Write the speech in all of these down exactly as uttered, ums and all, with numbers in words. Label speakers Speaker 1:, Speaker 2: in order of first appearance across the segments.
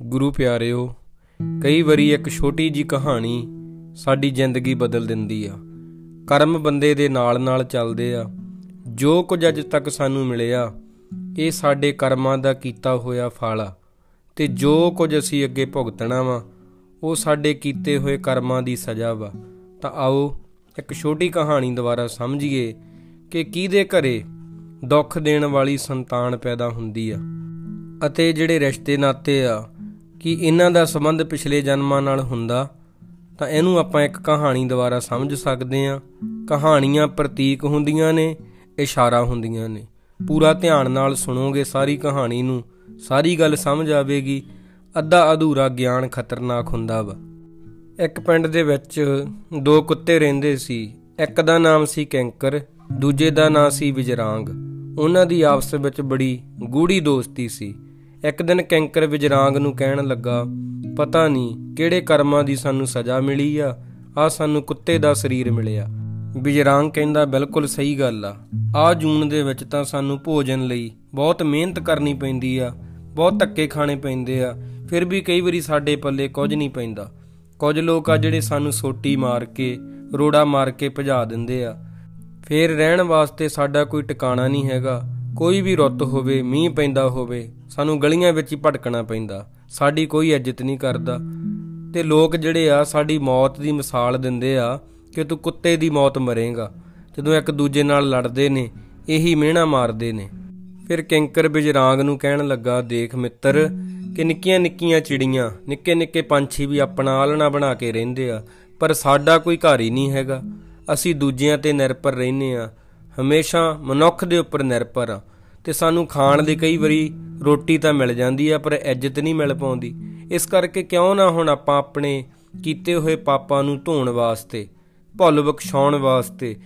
Speaker 1: ਗੁਰੂ ਪਿਆਰਿਓ, ਕਈ ਵਾਰੀ ਇੱਕ ਛੋਟੀ ਜਿਹੀ ਕਹਾਣੀ ਸਾਡੀ ਜ਼ਿੰਦਗੀ ਬਦਲ ਦਿੰਦੀ ਆ। ਕਰਮ ਬੰਦੇ ਦੇ ਨਾਲ ਨਾਲ ਚੱਲਦੇ ਆ। ਜੋ ਕੁਝ ਅੱਜ ਤੱਕ ਸਾਨੂੰ ਮਿਲਿਆ ਇਹ ਸਾਡੇ ਕਰਮਾਂ ਦਾ ਕੀਤਾ ਹੋਇਆ ਫਲ ਆ, ਅਤੇ ਜੋ ਕੁਝ ਅਸੀਂ ਅੱਗੇ ਭੁਗਤਣਾ ਵਾ ਉਹ ਸਾਡੇ ਕੀਤੇ ਹੋਏ ਕਰਮਾਂ ਦੀ ਸਜ਼ਾ ਵਾ। ਤਾਂ ਆਓ ਇੱਕ ਛੋਟੀ ਕਹਾਣੀ ਦੁਆਰਾ ਸਮਝੀਏ ਕਿ ਕਿਹਦੇ ਘਰੇ ਦੁੱਖ ਦੇਣ ਵਾਲੀ ਸੰਤਾਨ ਪੈਦਾ ਹੁੰਦੀ ਆ, ਅਤੇ ਜਿਹੜੇ ਰਿਸ਼ਤੇ ਨਾਤੇ ਆ ਕਿ ਇਹਨਾਂ ਦਾ ਸੰਬੰਧ ਪਿਛਲੇ ਜਨਮਾਂ ਨਾਲ ਹੁੰਦਾ। ਤਾਂ ਇਹਨੂੰ ਆਪਾਂ ਇੱਕ ਕਹਾਣੀ ਦੁਆਰਾ ਸਮਝ ਸਕਦੇ ਹਾਂ। ਕਹਾਣੀਆਂ ਪ੍ਰਤੀਕ ਹੁੰਦੀਆਂ ਨੇ, ਇਸ਼ਾਰਾ ਹੁੰਦੀਆਂ ਨੇ। ਪੂਰਾ ਧਿਆਨ ਨਾਲ ਸੁਣੋਗੇ ਸਾਰੀ ਕਹਾਣੀ ਨੂੰ, ਸਾਰੀ ਗੱਲ ਸਮਝ ਆਵੇਗੀ। ਅੱਧਾ ਅਧੂਰਾ ਗਿਆਨ ਖਤਰਨਾਕ ਹੁੰਦਾ ਵਾ। ਇੱਕ ਪਿੰਡ ਦੇ ਵਿੱਚ ਦੋ ਕੁੱਤੇ ਰਹਿੰਦੇ ਸੀ। ਇੱਕ ਦਾ ਨਾਮ ਸੀ ਕੈਂਕਰ, ਦੂਜੇ ਦਾ ਨਾਂ ਸੀ ਵਿਜਰਾਂਗ। ਉਹਨਾਂ ਦੀ ਆਪਸ ਵਿੱਚ ਬੜੀ ਗੂੜੀ ਦੋਸਤੀ ਸੀ। ਇੱਕ ਦਿਨ ਕੈਂਕਰ ਵਿਜਰਾਂਗ ਨੂੰ ਕਹਿਣ ਲੱਗਾ, ਪਤਾ ਨਹੀਂ ਕਿਹੜੇ ਕਰਮਾਂ ਦੀ ਸਾਨੂੰ ਸਜ਼ਾ ਮਿਲੀ ਆ, ਆਹ ਸਾਨੂੰ ਕੁੱਤੇ ਦਾ ਸਰੀਰ ਮਿਲਿਆ। ਵਿਜਰਾਂਗ ਕਹਿੰਦਾ, ਬਿਲਕੁਲ ਸਹੀ ਗੱਲ ਆ। ਆਹ ਜੂਨ ਦੇ ਵਿੱਚ ਤਾਂ ਸਾਨੂੰ ਭੋਜਨ ਲਈ ਬਹੁਤ ਮਿਹਨਤ ਕਰਨੀ ਪੈਂਦੀ ਆ, ਬਹੁਤ ਧੱਕੇ ਖਾਣੇ ਪੈਂਦੇ ਆ, ਫਿਰ ਵੀ ਕਈ ਵਾਰੀ ਸਾਡੇ ਪੱਲੇ ਕੁਝ ਨਹੀਂ ਪੈਂਦਾ। ਕੁਝ ਲੋਕ ਆ ਜਿਹੜੇ ਸਾਨੂੰ ਸੋਟੀ ਮਾਰ ਕੇ, ਰੋੜਾ ਮਾਰ ਕੇ ਭਜਾ ਦਿੰਦੇ ਆ। ਫਿਰ ਰਹਿਣ ਵਾਸਤੇ ਸਾਡਾ ਕੋਈ ਟਿਕਾਣਾ ਨਹੀਂ ਹੈਗਾ। ਕੋਈ ਵੀ ਰੁੱਤ ਹੋਵੇ, ਮੀਂਹ ਪੈਂਦਾ ਹੋਵੇ, ਸਾਨੂੰ ਗਲੀਆਂ ਵਿੱਚ ਹੀ ਭਟਕਣਾ ਪੈਂਦਾ। ਸਾਡੀ ਕੋਈ ਇੱਜ਼ਤ ਨਹੀਂ ਕਰਦਾ। ਅਤੇ ਲੋਕ ਜਿਹੜੇ ਆ ਸਾਡੀ ਮੌਤ ਦੀ ਮਿਸਾਲ ਦਿੰਦੇ ਆ ਕਿ ਤੂੰ ਕੁੱਤੇ ਦੀ ਮੌਤ ਮਰੇਂਗਾ। ਜਦੋਂ ਇੱਕ ਦੂਜੇ ਨਾਲ ਲੜਦੇ ਨੇ ਇਹੀ ਮਿਹਣਾ ਮਾਰਦੇ ਨੇ। ਫਿਰ ਕੈਂਕਰ ਵਿਜਰਾਂਗ ਨੂੰ ਕਹਿਣ ਲੱਗਾ, ਦੇਖ ਮਿੱਤਰ, ਕਿ ਨਿੱਕੀਆਂ ਨਿੱਕੀਆਂ ਚਿੜੀਆਂ, ਨਿੱਕੇ ਨਿੱਕੇ ਪੰਛੀ ਵੀ ਆਪਣਾ ਆਲਣਾ ਬਣਾ ਕੇ ਰਹਿੰਦੇ ਆ, ਪਰ ਸਾਡਾ ਕੋਈ ਘਰ ਹੀ ਨਹੀਂ ਹੈਗਾ। ਅਸੀਂ ਦੂਜਿਆਂ 'ਤੇ ਨਿਰਭਰ ਰਹਿੰਦੇ ਹਾਂ, ਹਮੇਸ਼ਾ ਮਨੁੱਖ ਦੇ ਉੱਪਰ ਨਿਰਭਰ ਆ। ਅਤੇ ਸਾਨੂੰ ਖਾਣ ਦੀ ਕਈ ਵਾਰੀ ਰੋਟੀ ਤਾਂ ਮਿਲ ਜਾਂਦੀ ਆ, ਪਰ ਇੱਜ਼ਤ ਨਹੀਂ ਮਿਲ ਪਾਉਂਦੀ। ਇਸ ਕਰਕੇ ਕਿਉਂ ਨਾ ਹੁਣ ਆਪਾਂ ਆਪਣੇ ਕੀਤੇ ਹੋਏ ਪਾਪਾਂ ਨੂੰ ਧੋਣ ਵਾਸਤੇ, ਭੁੱਲ ਬਖਸ਼ਾਉਣ ਵਾਸਤੇ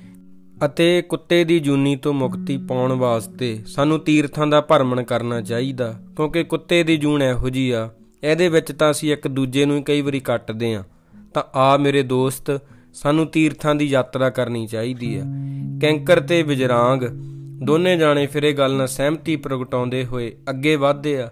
Speaker 1: ਅਤੇ ਕੁੱਤੇ ਦੀ ਜੂਨੀ ਤੋਂ ਮੁਕਤੀ ਪਾਉਣ ਵਾਸਤੇ ਸਾਨੂੰ ਤੀਰਥਾਂ ਦਾ ਭਰਮਣ ਕਰਨਾ ਚਾਹੀਦਾ। ਕਿਉਂਕਿ ਕੁੱਤੇ ਦੀ ਜੂਨ ਇਹੋ ਜਿਹੀ ਆ, ਇਹਦੇ ਵਿੱਚ ਤਾਂ ਅਸੀਂ ਇੱਕ ਦੂਜੇ ਨੂੰ ਹੀ ਕਈ ਵਾਰੀ ਕੱਟਦੇ ਹਾਂ। ਤਾਂ ਆ ਮੇਰੇ ਦੋਸਤ, ਸਾਨੂੰ ਤੀਰਥਾਂ ਦੀ ਯਾਤਰਾ ਕਰਨੀ ਚਾਹੀਦੀ ਆ। ਕੈਂਕਰ ਤੇ ਵਿਜਰਾਂਗ ਦੋਨੇ ਜਾਣੇ ਫਿਰ ਇਹ ਗੱਲ ਨਾਲ ਸਹਿਮਤੀ ਪ੍ਰਗਟਾਉਂਦੇ ਹੋਏ ਅੱਗੇ ਵਧਦੇ ਆ।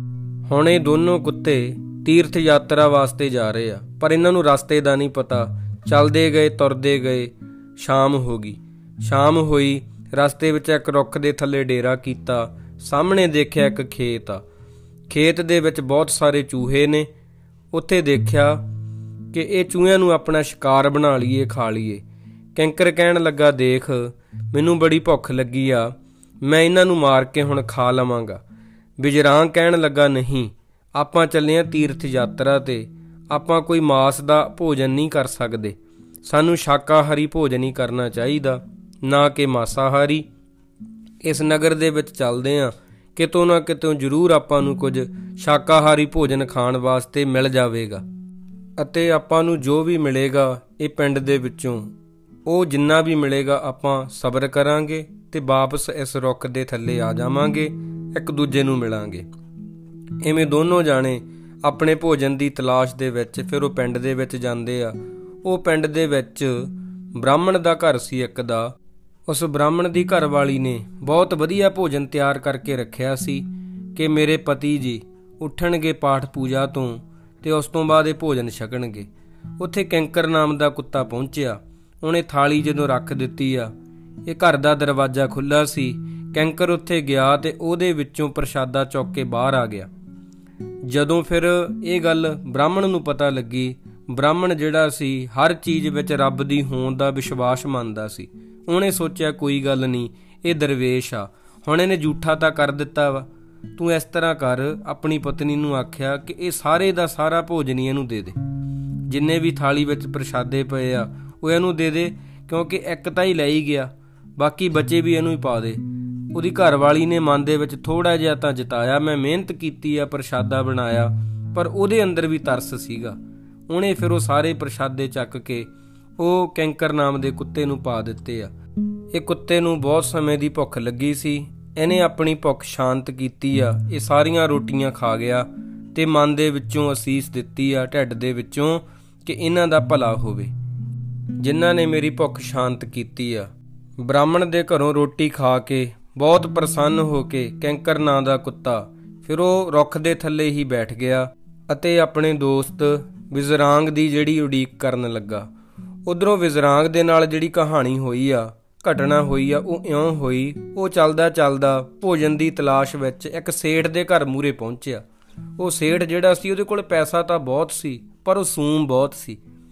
Speaker 1: ਹੁਣ ਇਹ ਦੋਨੋਂ ਕੁੱਤੇ ਤੀਰਥ ਯਾਤਰਾ ਵਾਸਤੇ ਜਾ ਰਹੇ ਆ, ਪਰ ਇਹਨਾਂ ਨੂੰ ਰਸਤੇ ਦਾ ਨਹੀਂ ਪਤਾ। ਚੱਲਦੇ ਗਏ, ਤੁਰਦੇ ਗਏ, ਸ਼ਾਮ ਹੋ ਗਈ। ਸ਼ਾਮ ਹੋਈ, ਰਸਤੇ ਵਿੱਚ ਇੱਕ ਰੁੱਖ ਦੇ ਥੱਲੇ ਡੇਰਾ ਕੀਤਾ। ਸਾਹਮਣੇ ਦੇਖਿਆ ਇੱਕ ਖੇਤ ਆ। ਖੇਤ ਦੇ ਵਿੱਚ ਬਹੁਤ ਸਾਰੇ ਚੂਹੇ ਨੇ। ਉੱਥੇ ਦੇਖਿਆ ਕਿ ਇਹ ਚੂਹਿਆਂ ਨੂੰ ਆਪਣਾ ਸ਼ਿਕਾਰ ਬਣਾ ਲਈਏ, ਖਾ ਲਈਏ। ਕੈਂਕਰ ਕਹਿਣ ਲੱਗਾ, ਦੇਖ ਮੈਨੂੰ ਬੜੀ ਭੁੱਖ ਲੱਗੀ ਆ, ਮੈਂ ਇਹਨਾਂ ਨੂੰ ਮਾਰ ਕੇ ਹੁਣ ਖਾ ਲਵਾਂਗਾ। ਵਿਜਰਾਂਗ ਕਹਿਣ ਲੱਗਾ, ਨਹੀਂ, ਆਪਾਂ ਚੱਲੇ ਹਾਂ ਤੀਰਥ ਯਾਤਰਾ 'ਤੇ, ਆਪਾਂ ਕੋਈ ਮਾਸ ਦਾ ਭੋਜਨ ਨਹੀਂ ਕਰ ਸਕਦੇ। ਸਾਨੂੰ ਸ਼ਾਕਾਹਾਰੀ ਭੋਜਨ ਹੀ ਕਰਨਾ ਚਾਹੀਦਾ, ਨਾ ਕਿ ਮਾਸਾਹਾਰੀ। ਇਸ ਨਗਰ ਦੇ ਵਿੱਚ ਚੱਲਦੇ ਹਾਂ, ਕਿਤੋਂ ਨਾ ਕਿਤੋਂ ਜ਼ਰੂਰ ਆਪਾਂ ਨੂੰ ਕੁਝ ਸ਼ਾਕਾਹਾਰੀ ਭੋਜਨ ਖਾਣ ਵਾਸਤੇ ਮਿਲ ਜਾਵੇਗਾ। ਅਤੇ ਆਪਾਂ ਨੂੰ ਜੋ ਵੀ ਮਿਲੇਗਾ ਇਹ ਪਿੰਡ ਦੇ ਵਿੱਚੋਂ, ਉਹ ਜਿੰਨਾ ਵੀ ਮਿਲੇਗਾ ਆਪਾਂ ਸਬਰ ਕਰਾਂਗੇ ਅਤੇ ਵਾਪਸ ਇਸ ਰੁੱਖ ਦੇ ਥੱਲੇ ਆ ਜਾਵਾਂਗੇ, ਇੱਕ ਦੂਜੇ ਨੂੰ ਮਿਲਾਂਗੇ। ਇਵੇਂ ਦੋਨੋਂ ਜਾਣੇ ਆਪਣੇ ਭੋਜਨ ਦੀ ਤਲਾਸ਼ ਦੇ ਵਿੱਚ ਫਿਰ ਉਹ ਪਿੰਡ ਦੇ ਵਿੱਚ ਜਾਂਦੇ ਆ। ਉਹ ਪਿੰਡ ਦੇ ਵਿੱਚ ਬ੍ਰਾਹਮਣ ਦਾ ਘਰ ਸੀ ਇੱਕ ਦਾ। ਉਸ ਬ੍ਰਾਹਮਣ ਦੀ ਘਰਵਾਲੀ ਨੇ ਬਹੁਤ ਵਧੀਆ ਭੋਜਨ ਤਿਆਰ ਕਰਕੇ ਰੱਖਿਆ ਸੀ ਕਿ ਮੇਰੇ ਪਤੀ ਜੀ ਉੱਠਣਗੇ ਪਾਠ ਪੂਜਾ ਤੋਂ ਅਤੇ ਉਸ ਤੋਂ ਬਾਅਦ ਇਹ ਭੋਜਨ ਛਕਣਗੇ। ਉੱਥੇ ਕੈਂਕਰ ਨਾਮ ਦਾ ਕੁੱਤਾ ਪਹੁੰਚਿਆ। ਉਹਨੇ ਥਾਲੀ ਜਦੋਂ ਰੱਖ ਦਿੱਤੀ ਆ, ਇਹ ਘਰ ਦਾ ਦਰਵਾਜ਼ਾ ਖੁੱਲ੍ਹਾ ਸੀ। ਕੈਂਕਰ ਉੱਥੇ ਗਿਆ ਅਤੇ ਉਹਦੇ ਵਿੱਚੋਂ ਪ੍ਰਸ਼ਾਦਾ ਚੁੱਕ ਕੇ ਬਾਹਰ ਆ ਗਿਆ। ਜਦੋਂ ਫਿਰ ਇਹ ਗੱਲ ਬ੍ਰਾਹਮਣ ਨੂੰ ਪਤਾ ਲੱਗੀ, ਬ੍ਰਾਹਮਣ ਜਿਹੜਾ ਸੀ ਹਰ ਚੀਜ਼ ਵਿੱਚ ਰੱਬ ਦੀ ਹੋਂਦ ਦਾ ਵਿਸ਼ਵਾਸ ਮੰਨਦਾ ਸੀ। ਉਹਨੇ ਸੋਚਿਆ ਕੋਈ ਗੱਲ ਨਹੀਂ, ਇਹ ਦਰਵੇਸ਼ ਆ, ਹੁਣ ਇਹਨੇ ਝੂਠਾ ਤਾਂ ਕਰ ਦਿੱਤਾ ਵਾ। ਤੂੰ ਇਸ ਤਰ੍ਹਾਂ ਕਰ, ਆਪਣੀ ਪਤਨੀ ਨੂੰ ਆਖਿਆ ਕਿ ਇਹ ਸਾਰੇ ਦਾ ਸਾਰਾ ਭੋਜਨ ਹੀ ਇਹਨੂੰ ਦੇ ਦੇ। ਜਿੰਨੇ ਵੀ ਥਾਲੀ ਵਿੱਚ ਪ੍ਰਸ਼ਾਦੇ ਪਏ ਆ ਉਹ ਇਹਨੂੰ ਦੇ ਦੇ, ਕਿਉਂਕਿ ਇੱਕ ਤਾਂ ਹੀ ਲੈ ਹੀ ਗਿਆ, ਬਾਕੀ ਬਚੇ ਵੀ ਇਹਨੂੰ ਹੀ ਪਾ ਦੇ। ਉਹਦੀ ਘਰਵਾਲੀ ਨੇ ਮਨ ਦੇ ਵਿੱਚ ਥੋੜ੍ਹਾ ਜਿਹਾ ਤਾਂ ਜਤਾਇਆ, ਮੈਂ ਮਿਹਨਤ ਕੀਤੀ ਆ, ਪ੍ਰਸ਼ਾਦਾ ਬਣਾਇਆ, ਪਰ ਉਹਦੇ ਅੰਦਰ ਵੀ ਤਰਸ ਸੀਗਾ। ਉਹਨੇ ਫਿਰ ਉਹ ਸਾਰੇ ਪ੍ਰਸ਼ਾਦੇ ਚੱਕ ਕੇ ਉਹ ਕੈਂਕਰ ਨਾਮ ਦੇ ਕੁੱਤੇ ਨੂੰ ਪਾ ਦਿੱਤੇ ਆ। ਇਹ ਕੁੱਤੇ ਨੂੰ ਬਹੁਤ ਸਮੇਂ ਦੀ ਭੁੱਖ ਲੱਗੀ ਸੀ। ਇਹਨੇ ਆਪਣੀ ਭੁੱਖ ਸ਼ਾਂਤ ਕੀਤੀ ਆ। ਇਹ ਸਾਰੀਆਂ ਰੋਟੀਆਂ ਖਾ ਗਿਆ ਅਤੇ ਮਨ ਦੇ ਵਿੱਚੋਂ ਅਸੀਸ ਦਿੱਤੀ ਆ, ਢਿੱਡ ਦੇ ਵਿੱਚੋਂ, ਕਿ ਇਹਨਾਂ ਦਾ ਭਲਾ ਹੋਵੇ ਜਿਨ੍ਹਾਂ ਨੇ ਮੇਰੀ ਭੁੱਖ ਸ਼ਾਂਤ ਕੀਤੀ ਆ। ਬ੍ਰਾਹਮਣ ਦੇ ਘਰੋਂ ਰੋਟੀ ਖਾ ਕੇ ਬਹੁਤ ਪ੍ਰਸੰਨ ਹੋ ਕੇ ਕੈਂਕਰ ਨਾਂ ਦਾ ਕੁੱਤਾ ਫਿਰ ਉਹ ਰੁੱਖ ਦੇ ਥੱਲੇ ਹੀ ਬੈਠ ਗਿਆ ਅਤੇ ਆਪਣੇ ਦੋਸਤ ਵਿਜ਼ਰਾਂਗ ਦੀ ਜਿਹੜੀ ਉਡੀਕ ਕਰਨ ਲੱਗਾ। ਉੱਧਰੋਂ ਵਿਜ਼ਰਾਂਗ ਦੇ ਨਾਲ ਜਿਹੜੀ ਕਹਾਣੀ ਹੋਈ ਆ, ਘਟਨਾ ਹੋਈ ਆ, ਉਹ ਇਉਂ ਹੋਈ। ਉਹ ਚੱਲਦਾ ਚੱਲਦਾ ਭੋਜਨ ਦੀ ਤਲਾਸ਼ ਵਿੱਚ ਇੱਕ ਸੇਠ ਦੇ ਘਰ ਮੂਹਰੇ ਪਹੁੰਚਿਆ। ਉਹ ਸੇਠ ਜਿਹੜਾ ਸੀ, ਉਹਦੇ ਕੋਲ ਪੈਸਾ ਤਾਂ ਬਹੁਤ ਸੀ, ਪਰ ਉਹ ਸੂਮ ਬਹੁਤ ਸੀ।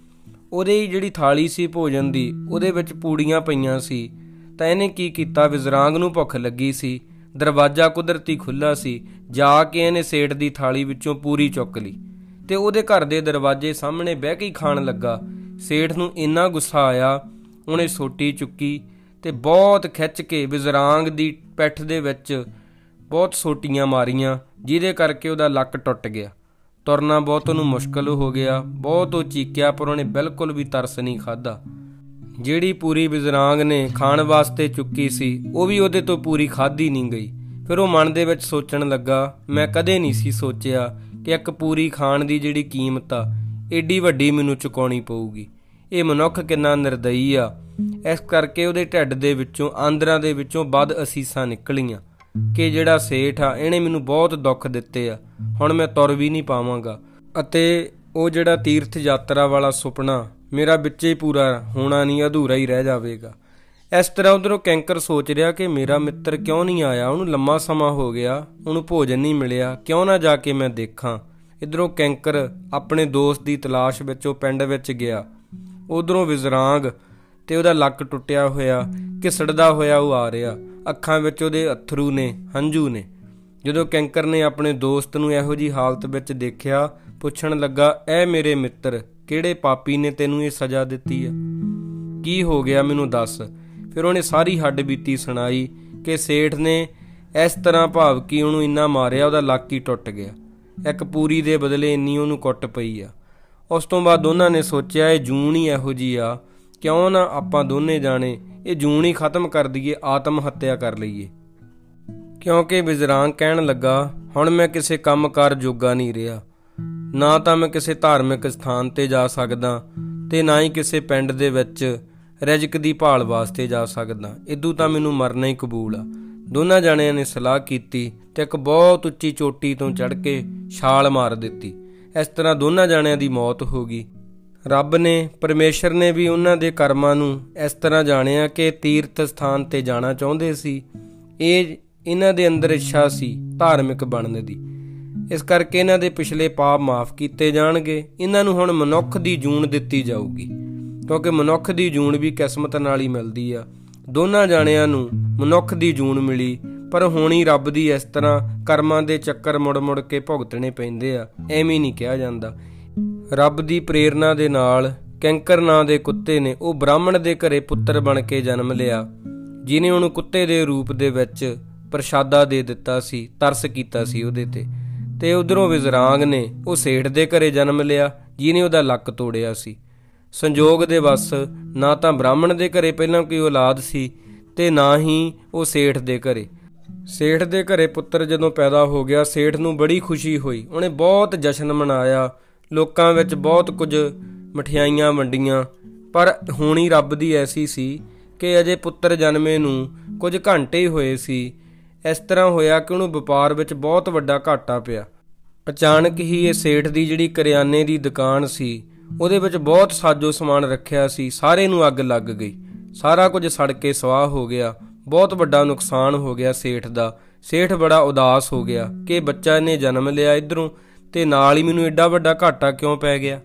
Speaker 1: ਉਹਦੀ ਜਿਹੜੀ ਥਾਲੀ ਸੀ ਭੋਜਨ ਦੀ, ਉਹਦੇ ਵਿੱਚ ਪੂੜੀਆਂ ਪਈਆਂ ਸੀ। ਤਾਂ ਇਹਨੇ ਕੀ ਕੀਤਾ, ਵਿਜ਼ਰਾਂਗ ਨੂੰ ਭੁੱਖ ਲੱਗੀ ਸੀ, ਦਰਵਾਜ਼ਾ ਕੁਦਰਤੀ ਖੁੱਲ੍ਹਾ ਸੀ, ਜਾ ਕੇ ਇਹਨੇ ਸੇਠ ਦੀ ਥਾਲੀ ਵਿੱਚੋਂ ਪੂਰੀ ਚੁੱਕ ਲਈ ਅਤੇ ਉਹਦੇ ਘਰ ਦੇ ਦਰਵਾਜ਼ੇ ਸਾਹਮਣੇ ਬਹਿ ਕੇ ਹੀ ਖਾਣ ਲੱਗਾ। ਸੇਠ ਨੂੰ ਇੰਨਾ ਗੁੱਸਾ ਆਇਆ, ਉਹਨੇ ਸੋਟੀ ਚੁੱਕੀ ਅਤੇ ਬਹੁਤ ਖਿੱਚ ਕੇ ਵਿਜ਼ਰਾਂਗ ਦੀ ਪਿੱਠ ਦੇ ਵਿੱਚ ਬਹੁਤ ਸੋਟੀਆਂ ਮਾਰੀਆਂ, ਜਿਹਦੇ ਕਰਕੇ ਉਹਦਾ ਲੱਕ ਟੁੱਟ ਗਿਆ। ਤੁਰਨਾ ਬਹੁਤ ਉਹਨੂੰ ਮੁਸ਼ਕਿਲ ਹੋ ਗਿਆ। ਬਹੁਤ ਉਹ ਚੀਕਿਆ, ਪਰ ਉਹਨੇ ਬਿਲਕੁਲ ਵੀ ਤਰਸ ਨਹੀਂ ਖਾਧਾ। ਜਿਹੜੀ ਪੂਰੀ ਵਿਜ਼ਰਾਂਗ ਨੇ ਖਾਣ ਵਾਸਤੇ ਚੁੱਕੀ ਸੀ, ਉਹ ਵੀ ਉਹਦੇ ਤੋਂ ਪੂਰੀ ਖਾਧੀ ਨਹੀਂ ਗਈ। ਫਿਰ ਉਹ ਮਨ ਦੇ ਵਿੱਚ ਸੋਚਣ ਲੱਗਾ, ਮੈਂ ਕਦੇ ਨਹੀਂ ਸੀ ਸੋਚਿਆ ਕਿ ਇੱਕ ਪੂਰੀ ਖਾਣ ਦੀ ਜਿਹੜੀ ਕੀਮਤ ਆ, ਏਡੀ ਵੱਡੀ ਮੈਨੂੰ ਚੁਕਾਉਣੀ ਪਊਗੀ। ਇਹ ਮਨੁੱਖ ਕਿੰਨਾ ਨਿਰਦਈ ਆ। ਇਸ ਕਰਕੇ ਉਹਦੇ ਢਿੱਡ ਦੇ ਵਿੱਚੋਂ, ਆਂਦਰਾਂ ਦੇ ਵਿੱਚੋਂ ਬਦ ਅਸੀਸਾਂ ਨਿਕਲੀਆਂ ਕਿ ਜਿਹੜਾ ਸੇਠ ਆ, ਇਹਨੇ ਮੈਨੂੰ ਬਹੁਤ ਦੁੱਖ ਦਿੱਤੇ ਆ, ਹੁਣ ਮੈਂ ਤੁਰ ਵੀ ਨਹੀਂ ਪਾਵਾਂਗਾ ਅਤੇ ਉਹ ਜਿਹੜਾ ਤੀਰਥ ਯਾਤਰਾ ਵਾਲਾ ਸੁਪਨਾ ਮੇਰਾ ਵਿੱਚੇ ਹੀ ਪੂਰਾ ਹੋਣਾ ਨਹੀਂ, ਅਧੂਰਾ ਹੀ ਰਹਿ ਜਾਵੇਗਾ। ਇਸ ਤਰ੍ਹਾਂ ਉੱਧਰੋਂ ਕੈਂਕਰ ਸੋਚ ਰਿਹਾ ਕਿ ਮੇਰਾ ਮਿੱਤਰ ਕਿਉਂ ਨਹੀਂ ਆਇਆ, ਉਹਨੂੰ ਲੰਮਾ ਸਮਾਂ ਹੋ ਗਿਆ, ਉਹਨੂੰ ਭੋਜਨ ਨਹੀਂ ਮਿਲਿਆ, ਕਿਉਂ ਨਾ ਜਾ ਕੇ ਮੈਂ ਦੇਖਾਂ। ਇੱਧਰੋਂ ਕੈਂਕਰ ਆਪਣੇ ਦੋਸਤ ਦੀ ਤਲਾਸ਼ ਵਿੱਚ ਉਹ ਪਿੰਡ ਵਿੱਚ ਗਿਆ। ਉੱਧਰੋਂ ਵਿਜ਼ਰਾਂਗ ਅਤੇ ਉਹਦਾ ਲੱਕ ਟੁੱਟਿਆ ਹੋਇਆ, ਘਿਸੜਦਾ ਹੋਇਆ ਉਹ ਆ ਰਿਹਾ। ਅੱਖਾਂ ਵਿੱਚ ਉਹਦੇ ਅੱਥਰੂ ਨੇ, ਹੰਝੂ ਨੇ। ਜਦੋਂ ਕੈਂਕਰ ਨੇ ਆਪਣੇ ਦੋਸਤ ਨੂੰ ਇਹੋ ਜਿਹੀ ਹਾਲਤ ਵਿੱਚ ਦੇਖਿਆ, ਪੁੱਛਣ ਲੱਗਾ, ਐ ਮੇਰੇ ਮਿੱਤਰ, ਕਿਹੜੇ ਪਾਪੀ ਨੇ ਤੈਨੂੰ ਇਹ ਸਜ਼ਾ ਦਿੱਤੀ ਆ? ਕੀ ਹੋ ਗਿਆ, ਮੈਨੂੰ ਦੱਸ। ਫਿਰ ਉਹਨੇ ਸਾਰੀ ਹੱਡ ਬੀਤੀ ਸੁਣਾਈ ਕਿ ਸੇਠ ਨੇ ਇਸ ਤਰ੍ਹਾਂ ਭਾਵ ਕਿ ਉਹਨੂੰ ਇੰਨਾ ਮਾਰਿਆ, ਉਹਦਾ ਲੱਕ ਹੀ ਟੁੱਟ ਗਿਆ। ਇੱਕ ਪੂਰੀ ਦੇ ਬਦਲੇ ਇੰਨੀ ਉਹਨੂੰ ਕੁੱਟ ਪਈ ਆ। ਉਸ ਤੋਂ ਬਾਅਦ ਦੋਨਾਂ ਨੇ ਸੋਚਿਆ, ਇਹ ਜੂਨ ਹੀ ਇਹੋ ਜਿਹੀ ਆ, ਕਿਉਂ ਨਾ ਆਪਾਂ ਦੋਨੇ ਜਾਣੇ ਇਹ ਜੂਨ ਹੀ ਖਤਮ ਕਰ ਦਈਏ, ਆਤਮ ਹੱਤਿਆ ਕਰ ਲਈਏ। ਕਿਉਂਕਿ ਵਿਜ਼ਰਾਂਗ ਕਹਿਣ ਲੱਗਾ, ਹੁਣ ਮੈਂ ਕਿਸੇ ਕੰਮ ਕਾਰ ਜੋਗਾ ਨਹੀਂ ਰਿਹਾ, ਨਾ ਤਾਂ ਮੈਂ ਕਿਸੇ ਧਾਰਮਿਕ ਸਥਾਨ 'ਤੇ ਜਾ ਸਕਦਾ ਅਤੇ ਨਾ ਹੀ ਕਿਸੇ ਪਿੰਡ ਦੇ ਵਿੱਚ ਰਿਜ਼ਕ ਦੀ ਭਾਲ ਵਾਸਤੇ ਜਾ ਸਕਦਾ। ਇਦੋਂ ਤਾਂ ਮੈਨੂੰ ਮਰਨਾ ਹੀ ਕਬੂਲ ਆ। ਦੋਨਾਂ ਜਣਿਆਂ ਨੇ ਸਲਾਹ ਕੀਤੀ ਅਤੇ ਇੱਕ ਬਹੁਤ ਉੱਚੀ ਚੋਟੀ ਤੋਂ ਚੜ੍ਹ ਕੇ ਛਾਲ ਮਾਰ ਦਿੱਤੀ। ਇਸ ਤਰ੍ਹਾਂ ਦੋਨਾਂ ਜਣਿਆਂ ਦੀ ਮੌਤ ਹੋ ਗਈ। ਰੱਬ ਨੇ, ਪਰਮੇਸ਼ਰ ਨੇ ਵੀ ਉਹਨਾਂ ਦੇ ਕਰਮਾਂ ਨੂੰ ਇਸ ਤਰ੍ਹਾਂ ਜਾਣਿਆ ਕਿ ਤੀਰਥ ਸਥਾਨ 'ਤੇ ਜਾਣਾ ਚਾਹੁੰਦੇ ਸੀ। ਇਹ ਇਹਨਾਂ ਦੇ ਅੰਦਰ ਇੱਛਾ ਸੀ ਧਾਰਮਿਕ ਬਣਨ ਦੀ। ਇਸ ਕਰਕੇ ਇਹਨਾਂ ਦੇ ਪਿਛਲੇ ਪਾਪ ਮਾਫ ਕੀਤੇ ਜਾਣਗੇ। ਇਹਨਾਂ ਨੂੰ ਹੁਣ ਮਨੁੱਖ ਦੀ ਜੂਨ ਦਿੱਤੀ ਜਾਊਗੀ, ਕਿਉਂਕਿ ਮਨੁੱਖ ਦੀ ਜੂਨ ਵੀ ਕਿਸਮਤ ਨਾਲ ਹੀ ਮਿਲਦੀ ਆ। ਦੋਨਾਂ ਜਾਣਿਆਂ ਨੂੰ ਮਨੁੱਖ ਦੀ ਜੂਨ ਮਿਲੀ, ਪਰ ਹੋਣੀ ਰੱਬ ਦੀ। ਇਸ ਤਰ੍ਹਾਂ ਕਰਮਾਂ ਦੇ ਚੱਕਰ ਮੁੜ ਮੁੜ ਕੇ ਭੁਗਤਣੇ ਪੈਂਦੇ ਆ, ਐਵੇਂ ਨਹੀਂ ਕਿਹਾ ਜਾਂਦਾ। ਰੱਬ ਦੀ ਪ੍ਰੇਰਨਾ ਦੇ ਨਾਲ ਕੈਂਕਰ ਨਾਂ ਦੇ ਕੁੱਤੇ ਨੇ ਉਹ ਬ੍ਰਾਹਮਣ ਦੇ ਘਰੇ ਪੁੱਤਰ ਬਣ ਕੇ ਜਨਮ ਲਿਆ, ਜਿਹਨੇ ਉਹਨੂੰ ਕੁੱਤੇ ਦੇ ਰੂਪ ਦੇ ਵਿੱਚ ਪ੍ਰਸ਼ਾਦਾ ਦੇ ਦਿੱਤਾ ਸੀ, ਤਰਸ ਕੀਤਾ ਸੀ ਉਹਦੇ 'ਤੇ। ਅਤੇ ਉੱਧਰੋਂ ਵਿਜ਼ਰਾਂਗ ਨੇ ਉਹ ਸੇਠ ਦੇ ਘਰੇ ਜਨਮ ਲਿਆ, ਜਿਹਨੇ ਉਹਦਾ ਲੱਕ ਤੋੜਿਆ ਸੀ। ਸੰਜੋਗ ਦੇ ਵੱਸ ਨਾ ਤਾਂ ਬ੍ਰਾਹਮਣ ਦੇ ਘਰੇ ਪਹਿਲਾਂ ਕੋਈ ਔਲਾਦ ਸੀ ਅਤੇ ਨਾ ਹੀ ਉਹ ਸੇਠ ਦੇ ਘਰੇ। ਸੇਠ ਦੇ ਘਰੇ ਪੁੱਤਰ ਜਦੋਂ ਪੈਦਾ ਹੋ ਗਿਆ, ਸੇਠ ਨੂੰ ਬੜੀ ਖੁਸ਼ੀ ਹੋਈ। ਉਹਨੇ ਬਹੁਤ ਜਸ਼ਨ ਮਨਾਇਆ, ਲੋਕਾਂ ਵਿੱਚ ਬਹੁਤ ਕੁਝ ਮਠਿਆਈਆਂ ਵੰਡੀਆਂ। ਪਰ ਹੋਣੀ ਰੱਬ ਦੀ ਐਸੀ ਸੀ ਕਿ ਅਜੇ ਪੁੱਤਰ ਜਨਮੇ ਨੂੰ ਕੁਝ ਘੰਟੇ ਹੀ ਹੋਏ ਸੀ। ਇਸ ਤਰ੍ਹਾਂ ਹੋਇਆ ਕਿ ਉਹਨੂੰ ਵਪਾਰ ਵਿੱਚ ਬਹੁਤ ਵੱਡਾ ਘਾਟਾ ਪਿਆ। ਅਚਾਨਕ ਹੀ ਇਹ ਸੇਠ ਦੀ ਜਿਹੜੀ ਕਰਿਆਨੇ ਦੀ ਦੁਕਾਨ ਸੀ, ਉਹਦੇ ਵਿੱਚ ਬਹੁਤ ਸਾਜੋ ਸਮਾਨ ਰੱਖਿਆ ਸੀ, ਸਾਰੇ ਨੂੰ ਅੱਗ ਲੱਗ ਗਈ। ਸਾਰਾ ਕੁਝ ਸੜ ਕੇ ਸਵਾਹ ਹੋ ਗਿਆ। ਬਹੁਤ ਵੱਡਾ ਨੁਕਸਾਨ ਹੋ ਗਿਆ ਸੇਠ ਦਾ। ਸੇਠ ਬੜਾ ਉਦਾਸ ਹੋ ਗਿਆ ਕਿ ਬੱਚਾ ਇਹਨੇ ਜਨਮ ਲਿਆ ਇੱਧਰੋਂ, ਅਤੇ ਨਾਲ ਹੀ ਮੈਨੂੰ ਐਡਾ ਵੱਡਾ ਘਾਟਾ ਕਿਉਂ ਪੈ ਗਿਆ।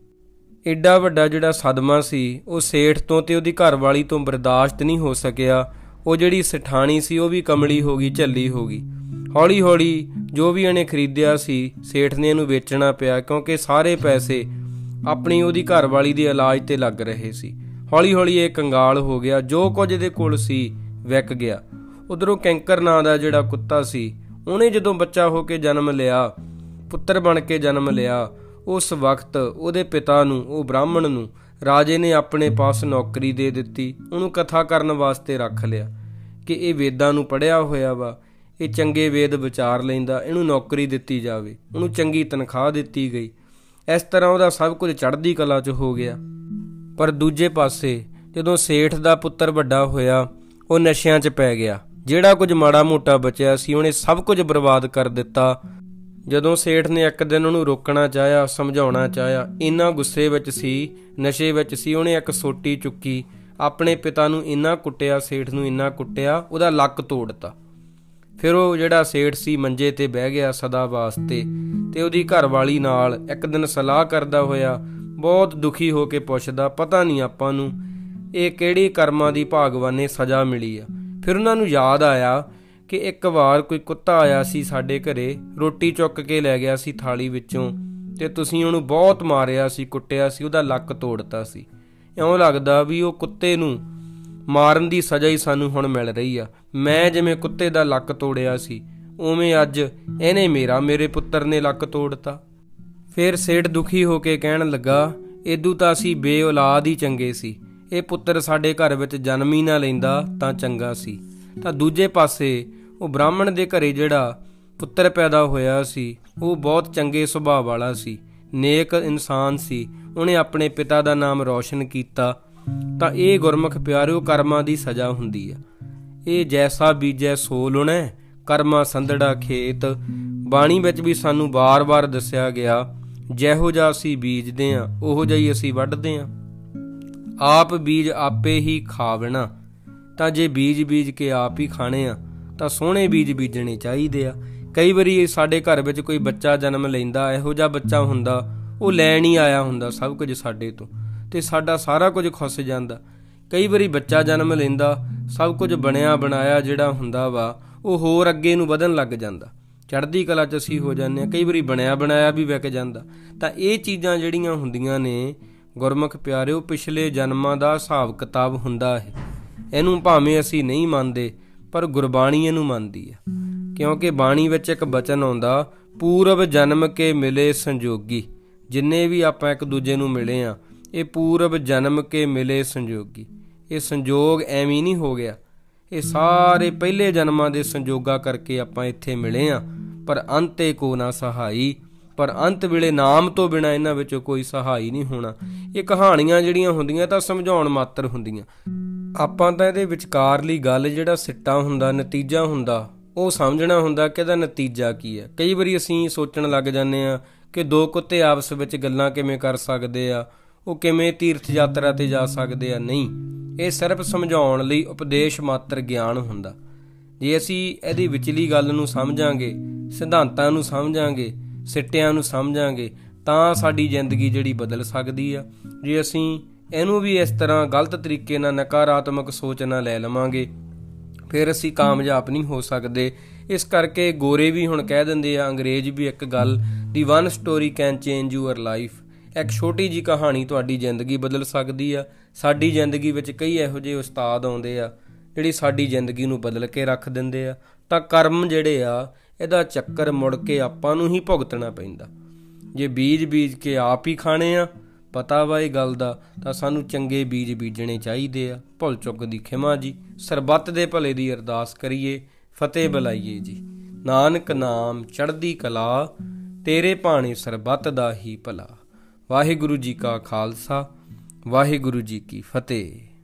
Speaker 1: ਐਡਾ ਵੱਡਾ ਜਿਹੜਾ ਸਦਮਾ ਸੀ ਉਹ ਸੇਠ ਤੋਂ ਅਤੇ ਉਹਦੀ ਘਰਵਾਲੀ ਤੋਂ ਬਰਦਾਸ਼ਤ ਨਹੀਂ ਹੋ ਸਕਿਆ। ਉਹ ਜਿਹੜੀ ਸਠਾਣੀ ਸੀ ਉਹ ਵੀ ਕਮਲੀ ਹੋ ਗਈ, ਝੱਲੀ ਹੋ ਗਈ। ਹੌਲੀ ਹੌਲੀ ਜੋ ਵੀ ਇਹਨੇ ਖਰੀਦਿਆ ਸੀ, ਸੇਠ ਨੇ ਇਹਨੂੰ ਵੇਚਣਾ ਪਿਆ, ਕਿਉਂਕਿ ਸਾਰੇ ਪੈਸੇ ਆਪਣੀ ਉਹਦੀ ਘਰਵਾਲੀ ਦੇ ਇਲਾਜ 'ਤੇ ਲੱਗ ਰਹੇ ਸੀ। ਹੌਲੀ ਹੌਲੀ ਇਹ ਕੰਗਾਲ ਹੋ ਗਿਆ, ਜੋ ਕੁਝ ਇਹਦੇ ਕੋਲ ਸੀ ਵਿਕ ਗਿਆ। ਉੱਧਰੋਂ ਕੈਂਕਰ ਨਾਂ ਦਾ ਜਿਹੜਾ ਕੁੱਤਾ ਸੀ, ਉਹਨੇ ਜਦੋਂ ਬੱਚਾ ਹੋ ਕੇ ਜਨਮ ਲਿਆ, ਪੁੱਤਰ ਬਣ ਕੇ ਜਨਮ ਲਿਆ, ਉਸ ਵਕਤ ਉਹਦੇ ਪਿਤਾ ਨੂੰ, ਉਹ ਬ੍ਰਾਹਮਣ ਨੂੰ, ਰਾਜੇ ਨੇ ਆਪਣੇ ਪਾਸ ਨੌਕਰੀ ਦੇ ਦਿੱਤੀ। ਉਹਨੂੰ ਕਥਾ ਕਰਨ ਵਾਸਤੇ ਰੱਖ ਲਿਆ ਕਿ ਇਹ ਵੇਦਾਂ ਨੂੰ ਪੜ੍ਹਿਆ ਹੋਇਆ ਵਾ, ਇਹ ਚੰਗੇ ਵੇਦ ਵਿਚਾਰ ਲੈਂਦਾ, ਇਹਨੂੰ ਨੌਕਰੀ ਦਿੱਤੀ ਜਾਵੇ। ਉਹਨੂੰ ਚੰਗੀ ਤਨਖਾਹ ਦਿੱਤੀ ਗਈ। ਇਸ ਤਰ੍ਹਾਂ ਉਹਦਾ ਸਭ ਕੁਝ ਚੜ੍ਹਦੀ ਕਲਾ 'ਚ ਹੋ ਗਿਆ। ਪਰ ਦੂਜੇ ਪਾਸੇ ਜਦੋਂ ਸੇਠ ਦਾ ਪੁੱਤਰ ਵੱਡਾ ਹੋਇਆ, ਉਹ ਨਸ਼ਿਆਂ 'ਚ ਪੈ ਗਿਆ। ਜਿਹੜਾ ਕੁਝ ਮਾੜਾ ਮੋਟਾ ਬਚਿਆ ਸੀ ਉਹਨੇ ਸਭ ਕੁਝ ਬਰਬਾਦ ਕਰ ਦਿੱਤਾ। ਜਦੋਂ ਸੇਠ ਨੇ ਇੱਕ ਦਿਨ ਉਹਨੂੰ ਰੋਕਣਾ ਚਾਹਿਆ, ਸਮਝਾਉਣਾ ਚਾਹਿਆ, ਇੰਨਾ ਗੁੱਸੇ ਵਿੱਚ ਸੀ, ਨਸ਼ੇ ਵਿੱਚ ਸੀ, ਉਹਨੇ ਇੱਕ ਸੋਟੀ ਚੁੱਕੀ, ਆਪਣੇ ਪਿਤਾ ਨੂੰ ਇੰਨਾ ਕੁੱਟਿਆ, ਸੇਠ ਨੂੰ ਇੰਨਾ ਕੁੱਟਿਆ, ਉਹਦਾ ਲੱਕ ਤੋੜਤਾ। ਫਿਰ ਉਹ ਜਿਹੜਾ ਸੇਠ ਸੀ ਮੰਜੇ ਤੇ ਬਹਿ ਗਿਆ ਸਦਾ ਵਾਸਤੇ, ਤੇ ਉਹਦੀ ਘਰਵਾਲੀ ਨਾਲ ਇੱਕ ਦਿਨ ਸਲਾਹ ਕਰਦਾ ਹੋਇਆ ਬਹੁਤ ਦੁਖੀ ਹੋ ਕੇ ਪੁੱਛਦਾ, ਪਤਾ ਨਹੀਂ ਆਪਾਂ ਨੂੰ ਇਹ ਕਿਹੜੀ ਕਰਮਾਂ ਦੀ ਭਾਗਵਾਨੇ ਸਜ਼ਾ ਮਿਲੀ ਆ। ਫਿਰ ਉਹਨਾਂ ਨੂੰ ਯਾਦ ਆਇਆ ਕਿ ਇੱਕ ਵਾਰ ਕੋਈ ਕੁੱਤਾ ਆਇਆ ਸੀ ਸਾਡੇ ਘਰੇ, ਰੋਟੀ ਚੁੱਕ ਕੇ ਲੈ ਗਿਆ ਸੀ ਥਾਲੀ ਵਿੱਚੋਂ, ਤੇ ਤੁਸੀਂ ਉਹਨੂੰ ਬਹੁਤ ਮਾਰਿਆ ਸੀ, ਕੁੱਟਿਆ ਸੀ, ਉਹਦਾ ਲੱਕ ਤੋੜਤਾ ਸੀ। ਇਉਂ ਲੱਗਦਾ ਵੀ ਉਹ ਕੁੱਤੇ ਨੂੰ ਮਾਰਨ ਦੀ ਸਜ਼ਾ ਹੀ ਸਾਨੂੰ ਹੁਣ ਮਿਲ ਰਹੀ ਆ। ਮੈਂ ਜਿਵੇਂ ਕੁੱਤੇ ਦਾ ਲੱਕ ਤੋੜਿਆ ਸੀ, ਉਵੇਂ ਅੱਜ ਇਹਨੇ ਮੇਰਾ ਮੇਰੇ ਪੁੱਤਰ ਨੇ ਲੱਕ ਤੋੜਤਾ। ਫਿਰ ਸੇਠ ਦੁਖੀ ਹੋ ਕੇ ਕਹਿਣ ਲੱਗਾ, ਇਦੂ ਤਾਂ ਅਸੀਂ ਬੇ ਔਲਾਦ ਹੀ ਚੰਗੇ ਸੀ, ਇਹ ਪੁੱਤਰ ਸਾਡੇ ਘਰ ਵਿੱਚ ਜਨਮ ਹੀ ਨਾ ਲੈਂਦਾ ਤਾਂ ਚੰਗਾ ਸੀ। ਤਾਂ ਦੂਜੇ ਪਾਸੇ ਉਹ ਬ੍ਰਾਹਮਣ ਦੇ ਘਰੇ ਜਿਹੜਾ ਪੁੱਤਰ ਪੈਦਾ ਹੋਇਆ ਸੀ, ਉਹ ਬਹੁਤ ਚੰਗੇ ਸੁਭਾਅ ਵਾਲਾ ਸੀ, ਨੇਕ ਇਨਸਾਨ ਸੀ, ਉਹਨੇ ਆਪਣੇ ਪਿਤਾ ਦਾ ਨਾਮ ਰੌਸ਼ਨ ਕੀਤਾ। ਤਾਂ ਇਹ ਗੁਰਮੁਖ ਪਿਆਰਿਓ ਕਰਮਾਂ ਦੀ ਸਜ਼ਾ ਹੁੰਦੀ ਆ। ਇਹ ਜੈਸਾ ਬੀਜੈ ਸੋ ਲੁਣੈ, ਕਰਮਾ ਸੰਧੜਾ ਖੇਤ। ਬਾਣੀ ਵਿੱਚ ਵੀ ਸਾਨੂੰ ਵਾਰ-ਵਾਰ ਦੱਸਿਆ ਗਿਆ, ਜਿਹੋ ਜਿਹਾ ਅਸੀਂ ਬੀਜਦੇ ਹਾਂ ਉਹੋ ਜਿਹਾ ਹੀ ਅਸੀਂ ਵੱਢਦੇ ਹਾਂ। ਆਪ ਬੀਜ ਆਪੇ ਹੀ ਖਾਵਣਾ। ਤਾਂ ਜੇ ਬੀਜ ਬੀਜ ਕੇ ਆਪ ਹੀ ਖਾਣੇ ਆ ਤਾਂ ਸੋਹਣੇ ਬੀਜ ਬੀਜਣੇ ਚਾਹੀਦੇ ਆ। ਕਈ ਵਾਰੀ ਸਾਡੇ ਘਰ ਵਿੱਚ ਕੋਈ ਬੱਚਾ ਜਨਮ ਲੈਂਦਾ, ਇਹੋ ਜਿਹਾ ਬੱਚਾ ਹੁੰਦਾ, ਉਹ ਲੈਣ ਹੀ ਆਇਆ ਹੁੰਦਾ ਸਭ ਕੁਝ ਸਾਡੇ ਤੋਂ, ਤੇ ਸਾਡਾ ਸਾਰਾ ਕੁਝ ਖੁੱਸ ਜਾਂਦਾ। ਕਈ ਵਾਰੀ ਬੱਚਾ ਜਨਮ ਲੈਂਦਾ, ਸਭ ਕੁਝ ਬਣਿਆ ਬਣਾਇਆ ਜਿਹੜਾ ਹੁੰਦਾ ਵਾ ਉਹ ਹੋਰ ਅੱਗੇ ਨੂੰ ਵਧਣ ਲੱਗ ਜਾਂਦਾ, ਚੜ੍ਹਦੀ ਕਲਾ 'ਚ ਅਸੀਂ ਹੋ ਜਾਂਦੇ ਹਾਂ। ਕਈ ਵਾਰੀ ਬਣਿਆ ਬਣਾਇਆ ਵੀ ਵਿਕ ਜਾਂਦਾ। ਤਾਂ ਇਹ ਚੀਜ਼ਾਂ ਜਿਹੜੀਆਂ ਹੁੰਦੀਆਂ ਨੇ ਗੁਰਮੁਖ ਪਿਆਰਿਓ, ਪਿਛਲੇ ਜਨਮਾਂ ਦਾ ਹਿਸਾਬ ਕਿਤਾਬ ਹੁੰਦਾ ਹੈ। ਇਹਨੂੰ ਭਾਵੇਂ ਅਸੀਂ ਨਹੀਂ ਮੰਨਦੇ, ਪਰ ਗੁਰਬਾਣੀ ਇਹਨੂੰ ਮੰਨਦੀ ਆ, ਕਿਉਂਕਿ ਬਾਣੀ ਵਿੱਚ ਇੱਕ ਬਚਨ ਆਉਂਦਾ, ਪੂਰਵ ਜਨਮ ਕੇ ਮਿਲੇ ਸੰਜੋਗੀ। ਜਿੰਨੇ ਵੀ ਆਪਾਂ ਇੱਕ ਦੂਜੇ ਨੂੰ ਮਿਲੇ ਆ, ਇਹ ਪੂਰਵ ਜਨਮ ਕੇ ਮਿਲੇ ਸੰਜੋਗੀ। ਇਹ ਸੰਜੋਗ ਐਵੇਂ ਨਹੀਂ ਹੋ ਗਿਆ, ਇਹ ਸਾਰੇ ਪਹਿਲੇ ਜਨਮਾਂ ਦੇ ਸੰਜੋਗਾਂ ਕਰਕੇ ਆਪਾਂ ਇੱਥੇ ਮਿਲੇ ਆ। ਪਰ ਅੰਤੇ ਕੋ ਨਾ ਸਹਾਈ, ਪਰ ਅੰਤ ਵੇਲੇ ਨਾਮ ਤੋਂ ਬਿਨਾਂ ਇਹਨਾਂ ਵਿੱਚੋਂ ਕੋਈ ਸਹਾਈ ਨਹੀਂ ਹੋਣਾ। ਇਹ ਕਹਾਣੀਆਂ ਜਿਹੜੀਆਂ ਹੁੰਦੀਆਂ ਤਾਂ ਸਮਝਾਉਣ ਮਾਤਰ ਹੁੰਦੀਆਂ। ਆਪਾਂ ਤਾਂ ਇਹਦੇ ਵਿਚਕਾਰਲੀ ਗੱਲ, ਜਿਹੜਾ ਸਿੱਟਾ ਹੁੰਦਾ, ਨਤੀਜਾ ਹੁੰਦਾ, ਉਹ ਸਮਝਣਾ ਹੁੰਦਾ ਕਿ ਇਹਦਾ ਨਤੀਜਾ ਕੀ ਹੈ। ਕਈ ਵਾਰੀ ਅਸੀਂ ਸੋਚਣ ਲੱਗ ਜਾਂਦੇ ਹਾਂ ਕਿ ਦੋ ਕੁੱਤੇ ਆਪਸ ਵਿੱਚ ਗੱਲਾਂ ਕਿਵੇਂ ਕਰ ਸਕਦੇ ਆ, ਉਹ ਕਿਵੇਂ ਤੀਰਥ ਯਾਤਰਾ ਤੇ ਜਾ ਸਕਦੇ ਆ। ਨਹੀਂ, ਇਹ ਸਿਰਫ ਸਮਝਾਉਣ ਲਈ ਉਪਦੇਸ਼ ਮਾਤਰ ਗਿਆਨ ਹੁੰਦਾ। ਜੇ ਅਸੀਂ ਇਹਦੀ ਵਿਚਲੀ ਗੱਲ ਨੂੰ ਸਮਝਾਂਗੇ, ਸਿਧਾਂਤਾਂ ਨੂੰ ਸਮਝਾਂਗੇ, ਸਿੱਟਿਆਂ ਨੂੰ ਸਮਝਾਂਗੇ, ਤਾਂ ਸਾਡੀ ਜ਼ਿੰਦਗੀ ਜਿਹੜੀ ਬਦਲ ਸਕਦੀ ਆ। ਜੇ ਅਸੀਂ ਇਹਨੂੰ ਵੀ ਇਸ ਤਰ੍ਹਾਂ ਗਲਤ ਤਰੀਕੇ ਨਾਲ ਨਕਾਰਾਤਮਕ ਸੋਚ ਨਾਲ ਲੈ ਲਵਾਂਗੇ, ਫਿਰ ਅਸੀਂ ਕਾਮਯਾਬ ਨਹੀਂ ਹੋ ਸਕਦੇ। ਇਸ ਕਰਕੇ ਗੋਰੇ ਵੀ ਹੁਣ ਕਹਿ ਦਿੰਦੇ ਆ, ਅੰਗਰੇਜ਼ ਵੀ ਇੱਕ ਗੱਲ, the one story can change your life. ਇੱਕ ਛੋਟੀ ਜਿਹੀ ਕਹਾਣੀ ਤੁਹਾਡੀ ਜ਼ਿੰਦਗੀ ਬਦਲ ਸਕਦੀ ਆ। ਸਾਡੀ ਜ਼ਿੰਦਗੀ ਵਿੱਚ ਕਈ ਇਹੋ ਜਿਹੇ ਉਸਤਾਦ ਆਉਂਦੇ ਆ ਜਿਹੜੀ ਸਾਡੀ ਜ਼ਿੰਦਗੀ ਨੂੰ ਬਦਲ ਕੇ ਰੱਖ ਦਿੰਦੇ ਆ। ਤਾਂ ਕਰਮ ਜਿਹੜੇ ਆ, ਇਹਦਾ ਚੱਕਰ ਮੁੜ ਕੇ ਆਪਾਂ ਨੂੰ ਹੀ ਭੁਗਤਣਾ ਪੈਂਦਾ। ਜੇ ਬੀਜ ਬੀਜ ਕੇ ਆਪ ਹੀ ਖਾਣੇ ਆ, ਪਤਾ ਵਾ ਇਹ ਗੱਲ ਦਾ, ਤਾਂ ਸਾਨੂੰ ਚੰਗੇ ਬੀਜ ਬੀਜਣੇ ਚਾਹੀਦੇ ਆ। ਭੁੱਲ ਚੁੱਕ ਦੀ ਖਿਮਾ ਜੀ। ਸਰਬੱਤ ਦੇ ਭਲੇ ਦੀ ਅਰਦਾਸ ਕਰੀਏ, ਫਤਿਹ ਬੁਲਾਈਏ ਜੀ। ਨਾਨਕ ਨਾਮ ਚੜ੍ਹਦੀ ਕਲਾ, ਤੇਰੇ ਭਾਣੇ ਸਰਬੱਤ ਦਾ ਹੀ ਭਲਾ। ਵਾਹਿਗੁਰੂ ਜੀ ਕਾ ਖਾਲਸਾ, ਵਾਹਿਗੁਰੂ ਜੀ ਕੀ ਫਤਿਹ।